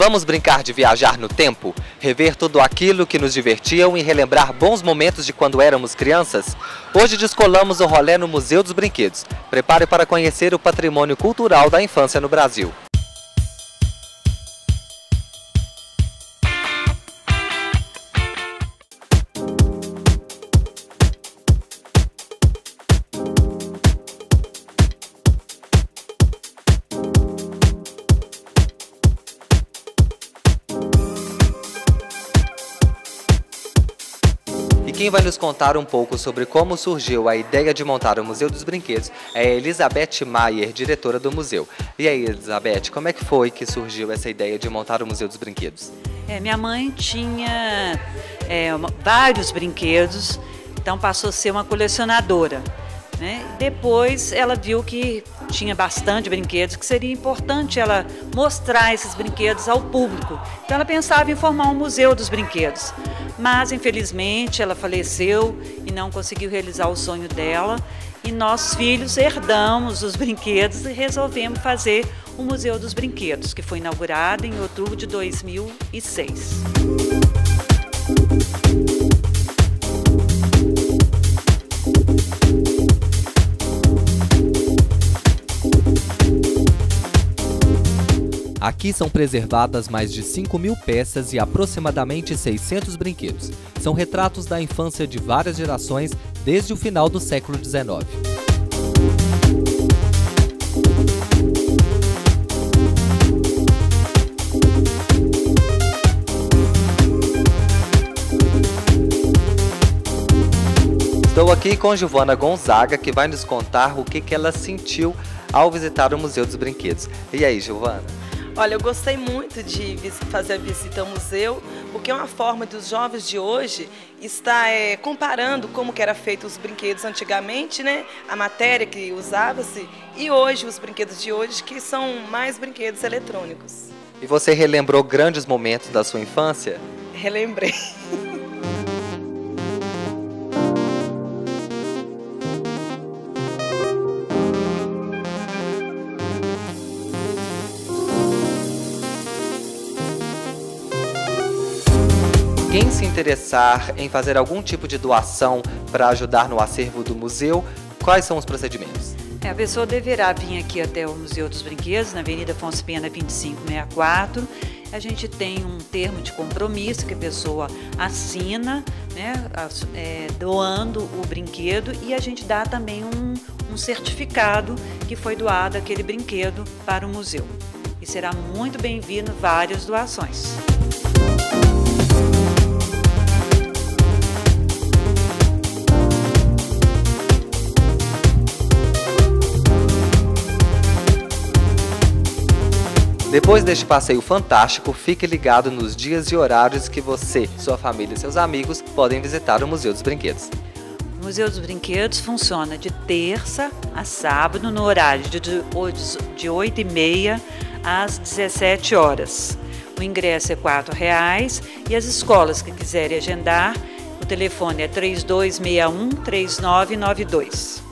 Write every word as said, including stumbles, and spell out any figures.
Vamos brincar de viajar no tempo? Rever tudo aquilo que nos divertiam e relembrar bons momentos de quando éramos crianças? Hoje descolamos o rolê no Museu dos Brinquedos. Prepare para conhecer o patrimônio cultural da infância no Brasil. E quem vai nos contar um pouco sobre como surgiu a ideia de montar o Museu dos Brinquedos é a Elizabeth Maier, diretora do museu. E aí, Elizabeth, como é que foi que surgiu essa ideia de montar o Museu dos Brinquedos? É, minha mãe tinha é, uma, vários brinquedos, então passou a ser uma colecionadora, né? Depois ela viu que tinha bastante brinquedos, que seria importante ela mostrar esses brinquedos ao público. Então ela pensava em formar um museu dos brinquedos. Mas, infelizmente, ela faleceu e não conseguiu realizar o sonho dela. E nós, filhos, herdamos os brinquedos e resolvemos fazer o Museu dos Brinquedos, que foi inaugurado em outubro de dois mil e seis. Aqui são preservadas mais de cinco mil peças e aproximadamente seiscentos brinquedos. São retratos da infância de várias gerações desde o final do século dezenove. Estou aqui com Giovana Gonzaga, que vai nos contar o que que ela sentiu ao visitar o Museu dos Brinquedos. E aí, Giovana? Olha, eu gostei muito de fazer a visita ao museu, porque é uma forma dos jovens de hoje estar é, comparando como que era feito os brinquedos antigamente, né? A matéria que usava-se, e hoje os brinquedos de hoje, que são mais brinquedos eletrônicos. E você relembrou grandes momentos da sua infância? Relembrei. Quem se interessar em fazer algum tipo de doação para ajudar no acervo do museu, quais são os procedimentos? É, a pessoa deverá vir aqui até o Museu dos Brinquedos, na Avenida Afonso Pena vinte e cinco sessenta e quatro. A gente tem um termo de compromisso que a pessoa assina, né, é, doando o brinquedo, e a gente dá também um, um certificado que foi doado aquele brinquedo para o museu. E será muito bem-vindo várias doações. Depois deste passeio fantástico, fique ligado nos dias e horários que você, sua família e seus amigos podem visitar o Museu dos Brinquedos. O Museu dos Brinquedos funciona de terça a sábado no horário de oito e meia às dezessete horas. O ingresso é quatro reais e as escolas que quiserem agendar, o telefone é três dois seis um, três nove nove dois.